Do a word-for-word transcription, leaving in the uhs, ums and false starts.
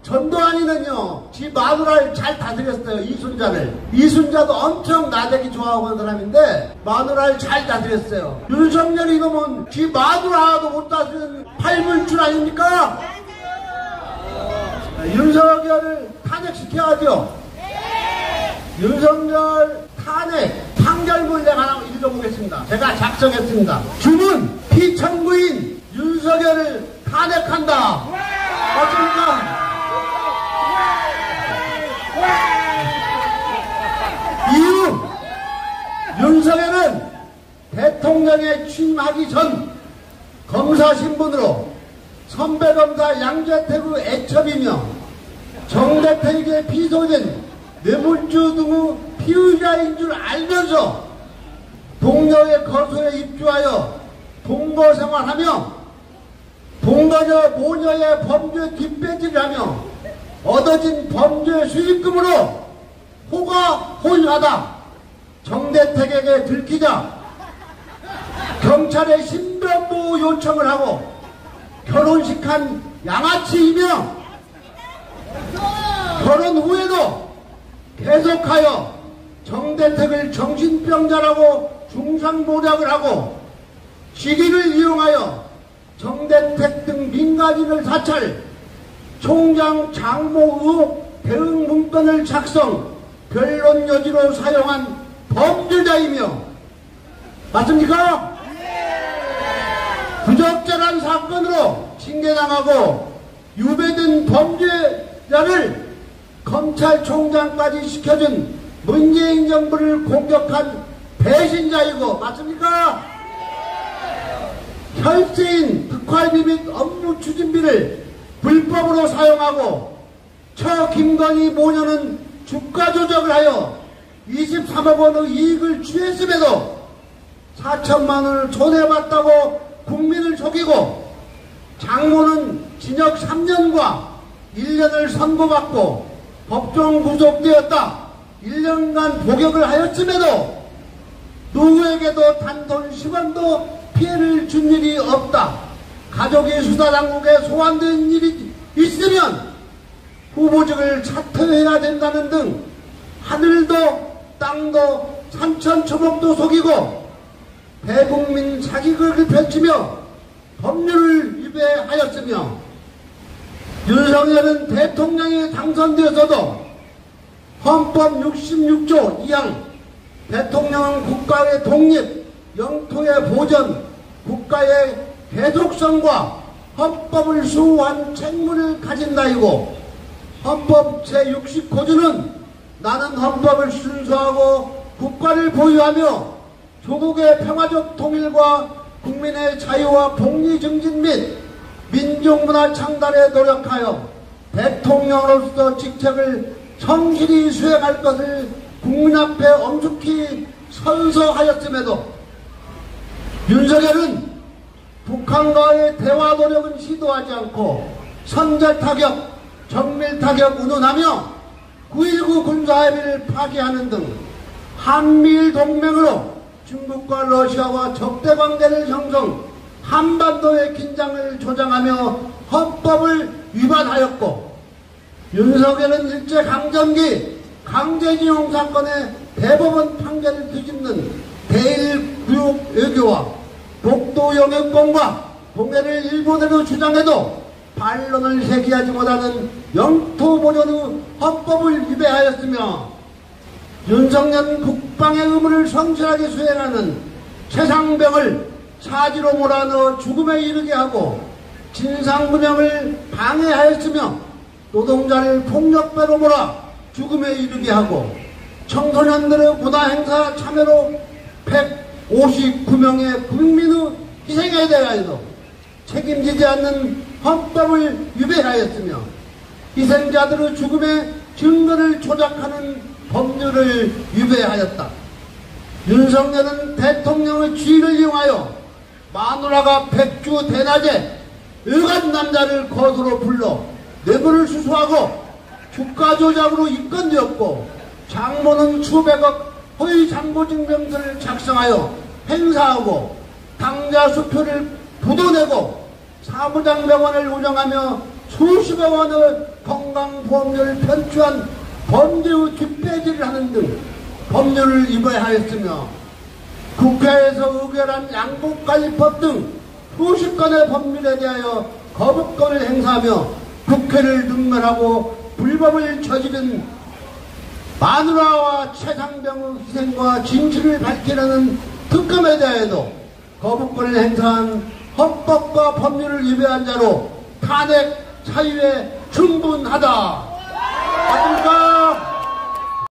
전두환이는요, 지 마누라를 잘 다스렸어요. 이순자를. 이순자도 엄청 나대기 좋아하는 사람인데 마누라를 잘 다스렸어요. 윤석열 이놈은 지 마누라도 못 다스리는 팔불출 아닙니까? 윤석열을 탄핵시켜야죠. 윤석열 탄핵 판결문 내가 하나 읽어보겠습니다. 제가 작성했습니다. 주문 피청구인 윤석열을 탄핵한다. 어쩌니까 이유, 윤석열은 대통령에 취임하기 전 검사 신분으로 선배검사 양재택의 애첩이며 정대택에게 피소된 뇌물주 등의 피의자인 줄 알면서 동료의 거소에 입주하여 동거 생활하며 동거녀 모녀의 범죄 뒷배지를 하며 얻어진 범죄 수익금으로 호가 호위하다 정대택에게 들키자 경찰에 신변보호 요청을 하고 결혼식한 양아치이며 결혼 후에도 계속하여 정대택을 정신병자라고 중상모략을 하고 시기를 이용하여 정대택 등 민간인을 사찰, 총장 장모 의혹 대응 문건을 작성, 변론 여지로 사용한 범죄자이며 맞습니까? 부적절한 사건으로 징계당하고 유배된 범죄자를 검찰총장까지 시켜준 문재인 정부를 공격한 배신자이고 맞습니까? 혈세인 특활비 및 업무 추진비를 불법으로 사용하고 처 김건희 모녀는 주가 조작을 하여 이십삼억 원의 이익을 취했음에도 사천만 원을 손해봤다고 국민을 속이고 장모는 징역 삼 년과 일 년을 선고받고 법정 구속되었다. 일 년간 복역을 하였음에도 누구에게도 단돈 십 원도 피해를 준 일이 없다. 가족이 수사당국에 소환된 일이 있으면 후보직을 사퇴해야 된다는 등 하늘도 땅도 산천초목도 속이고 대국민 사기극을 펼치며 법률을 위배하였으며 윤석열은 대통령이 당선되어서도 헌법 육십육 조 이 항 대통령은 국가의 독립, 영토의 보전, 국가의 계속성과 헌법을 수호한 책무를 가진다이고 헌법 제육십구 조는 나는 헌법을 순수하고 국가를 보유하며 조국의 평화적 통일과 국민의 자유와 복리 증진 및 민족문화 창달에 노력하여 대통령으로서 직책을 성실히 수행할 것을 국민 앞에 엄숙히 선서하였음에도 윤석열은 북한과의 대화 노력은 시도하지 않고 선제 타격, 정밀 타격 운운하며 구일구 군사합의를 파기하는 등 한미일 동맹으로 중국과 러시아와 적대 관계를 형성, 한반도의 긴장을 조장하며 헌법을 위반하였고 윤석열은 일제강점기 강제징용 사건의 대법원 판결을 뒤집는 대일구육 외교와 독도 영역권과 동해를 일본으로 주장해도 반론을 제기하지 못하는 영토 보존의 헌법을 위배하였으며 윤석열 국방의 의무를 성실하게 수행하는 최상병을 사지로 몰아넣어 죽음에 이르게 하고 진상분양을 방해하였으며 노동자를 폭력배로 몰아 죽음에 이르게 하고 청소년들의 문화행사 참여로 백오십구 명의 국민의 희생에 대하여도 책임지지 않는 헌법을 위배하였으며 희생자들의 죽음의 증거를 조작하는 법률을 위배하였다. 윤석열은 대통령의 지위를 이용하여 마누라가 백주 대낮에 의관 남자를 거수로 불러 뇌물을 수수하고 주가 조작으로 입건되었고 장모는 수백억 허위 장부증명서를 작성하여 행사하고 당자 수표를 부도내고 사무장 병원을 운영하며 수십억 원의 건강보험료를 편취한 범죄의 뒷배지를 하는 등 법률을 위반하였으며 하였으며 국회에서 의결한 양곡관리법 등 수십 건의 법률에 대하여 거부권을 행사하며 국회를 능멸하고 불법을 저지른 마누라와 최상병의 희생과 진실을 밝히려는 특검에 대하여도 거부권을 행사한 헌법과 법률을 위배한 자로 탄핵 사유에 충분하다. 맞습니까?